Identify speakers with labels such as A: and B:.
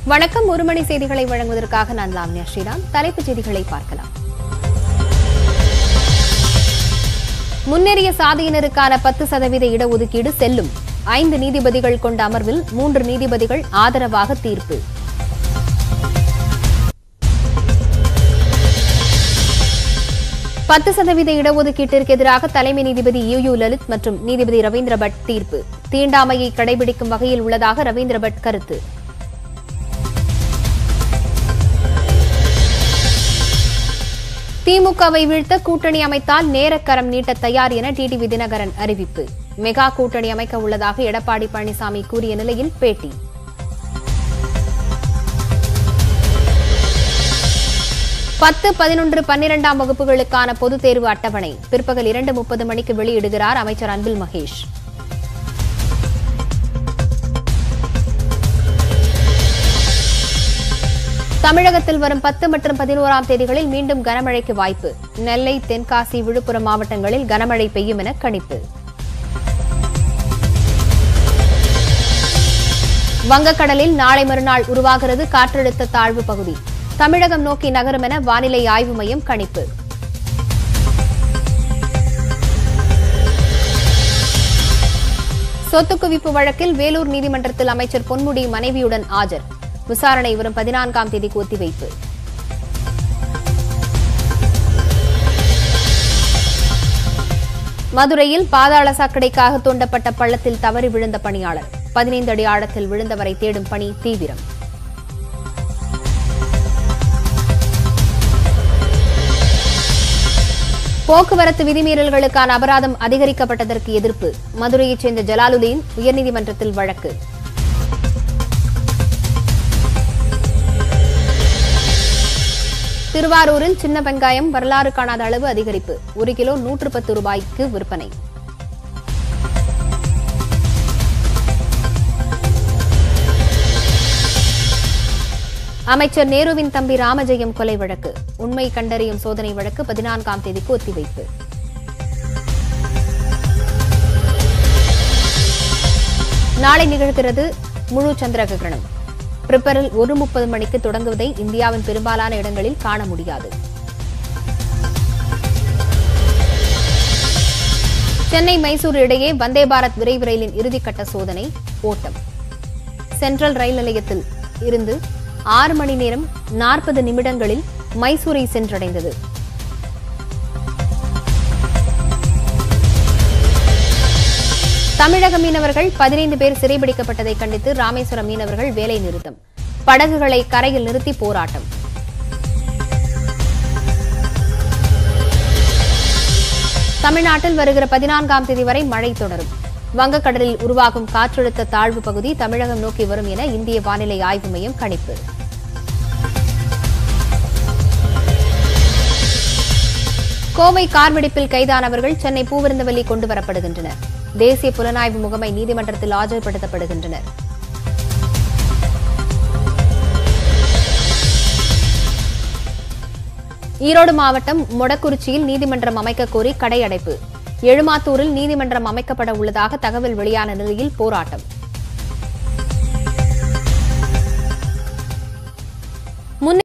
A: வணக்கம். ஒரு மணி செய்திகளை வழங்குவதற்காக நான் லாவண்யா ஸ்ரீராம். தலைப்புச் செய்திகளை பார்க்கலாம். முன்னேறிய சாதியினருக்கான 10% இடஒதுக்கீடு செல்லும். 5 நீதிபதிகள் கொண்ட அமர்வில் 3 நீதிபதிகள் ஆதரவாக தீர்ப்பு. %% இடஒதுக்கீட்டிற்கு எதிராக தலைமை நீதிபதி யூ லலித் மற்றும் நீதிபதி ரவீந்திர பட் தீர்ப்பு. தீண்டாமையை கடைபிடிக்கும் வகையில் உள்ளதாக ரவீந்திர பட் கருத்து. திமுகவை வீழ்த்த கூட்டணி அமைத்தால் நேரக்கரம் நீட்ட தயார் என டிடிவி தினகரன் அறிவிப்பு. மெகா கூட்டணி அமைக்க உள்ளதாக எடப்பாடி பழனிசாமி கூறிய நிலையில் பேட்டி. பத்து, 11, 12ஆம் வகுப்புகளுக்கான பொதுத் தேர்வு அட்டவணை பிற்பகல் 2:30 மணிக்கு வெளியிடுகிறார் அமைச்சர் அன்பில் மகேஷ். தமிழகத்தில் வரும் 10 மற்றும் 11ஆம் தேதிகளில் மீண்டும் கனமழைக்கு வாய்ப்பு. நெல்லை, தென்காசி, விழுப்புரம் மாவட்டங்களில் கனமழை பெய்யும் என கணிப்பு. வங்கக்கடலில் நாளை மறுநாள் உருவாகிறது காற்றழுத்த தாழ்வு பகுதி. தமிழகம் நோக்கி நகரும் என வானிலை ஆய்வு மையம் கணிப்பு. சொத்து குவிப்பு வழக்கில் வேலூர் நீதிமன்றத்தில் அமைச்சர் பொன்முடி மனைவியுடன் ஆஜர். விசாரணை வரும் 14ஆம் தேதிக்கு ஒத்திவைப்பு. மதுரையில் பாதாள சாக்கடைக்காக தோண்டப்பட்ட பள்ளத்தில் தவறி விழுந்த பணியாளர். 15 அடி ஆழத்தில் விழுந்தவரை தேடும் பணி தீவிரம். போக்குவரத்து விதிமீறல்களுக்கான அபராதம் அதிகரிக்கப்பட்டதற்கு எதிர்ப்பு. மதுரையைச் சேர்ந்த ஜலாலுதீன் உயர்நீதிமன்றத்தில் வழக்கு. திருவாரூரில் சின்ன வெங்காயம் வரலாறு காணாத அளவு அதிகரிப்பு. 1 கிலோ 110 ரூபாய்க்கு விற்பனை. அமைச்சர் நேருவின் தம்பி ராமஜெயம் கொலை வழக்கு. உண்மை கண்டறியும் சோதனை வழக்கு 14ஆம் தேதிக்கு ஒத்திவைப்பு. நாளை நிகழ்கிறது முழு சந்திர கிரகணம். பிற்பகல் 1:30 மணிக்கு தொடங்குவதை இந்தியாவின் பெரும்பாலான இடங்களில் காண முடியாது. சென்னை மைசூர் இடையே வந்தே பாரத் விரைவு ரயிலின் இறுதிக்கட்ட சோதனை ஓட்டம். சென்ட்ரல் ரயில் நிலையத்தில் இருந்து 6 மணி நேரம் 40 நிமிடங்களில் மைசூரை சென்றடைந்தது. தமிழக மீனவர்கள் 15 பேர் சிறைபிடிக்கப்பட்டதை கண்டித்து ராமேஸ்வரம் மீனவர்கள் வேலை நிறுத்தம். படகுகளை கரையில் நிறுத்தி போராட்டம். தமிழ்நாட்டில் வருகிற 14ஆம் தேதி வரை மழை தொடரும். வங்கக்கடலில் உருவாகும் காற்றழுத்த தாழ்வு பகுதி தமிழகம் நோக்கி வரும் என இந்திய வானிலை ஆய்வு மையம் கணிப்பு. கோவை கார் வெடிப்பில் கைதானவர்கள் சென்னை பூவிருந்தவல்லி கொண்டுவரப்படுகின்றனர். தேசிய புலனாய்வு முகமை நீதிமன்றத்தில் ஆஜர்படுத்தப்படுகின்றனர். ஈரோடு மாவட்டம் மொடக்குறிச்சியில் நீதிமன்றம் அமைக்க கோரி கடை அடைப்பு. எழுமாத்தூரில் நீதிமன்றம் அமைக்கப்பட உள்ளதாக தகவல் வெளியான நிலையில் போராட்டம்.